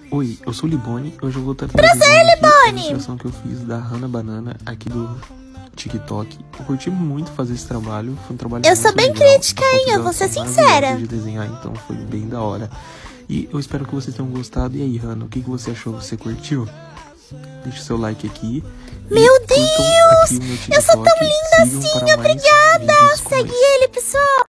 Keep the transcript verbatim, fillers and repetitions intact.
Oi, eu sou o Liboni. Hoje eu vou estar Prazer, trazendo aqui a Liboni! ilustração que eu fiz da Hannah Banana aqui do TikTok. Eu curti muito fazer esse trabalho. Foi um trabalho Eu muito sou bem legal. crítica, A hein? foto Eu dela vou ser tá sincera. maravilhosa de desenhar, então foi bem da hora. E eu espero que vocês tenham gostado. E aí, Hannah, o que, que você achou? Você curtiu? Deixa o seu like aqui. Meu Deus! Aqui o meu TikTok. Eu sou tão linda Sigam assim, para mais obrigada! vídeos como Segue esse. ele, pessoal!